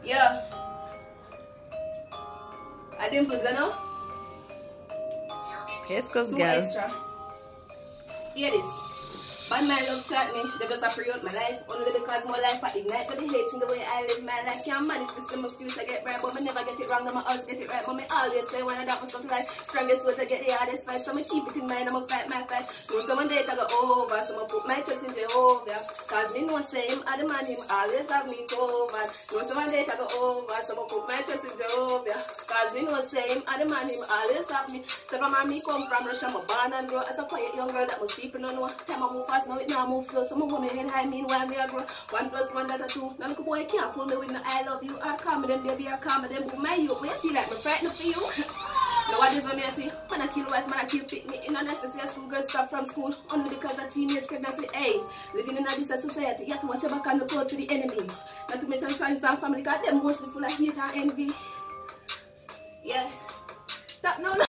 Yeah. I didn't put that. Yes, cause Two girl. extra. Hear this. Bad man love chat me, they just appreciate my life. Only because my life I ignite, but they hating the way I live my life. Can't manage to see my future get right, but I never get it wrong, I'ma always get it right. But me always say when I doubt myself to life, strongest way to get the hardest fight. So me keep it in mind, I'ma fight my fight. Know someone date I go over, so I'ma put my trust in Jehovah. Cause me know say him, I the man, him always have me covered. Know someone date I go over, so I'ma put my trust in Jehovah. Cause me know say him, I the man, him always have me. So from me come from Russia, I'm born and grow as a quiet young girl that most people don't know. Time I move fast, now it now move slow. Some of women head high, meanwhile me I grow. 1 + 1 that 2. None of the boy can't fool me with no I love you. Or calm them, baby, or calm them. But my youth, where I feel like me frightened for you. Nowadays when I see, man I kill wife, man I kill picnic. In unnecessary school girls stop from school only because of teenage pregnancy. Hey, living in a decent society, you have to watch your back and look out to the enemies. Not to mention friends and family, because they're mostly full of hate and envy. Yeah. Stop now.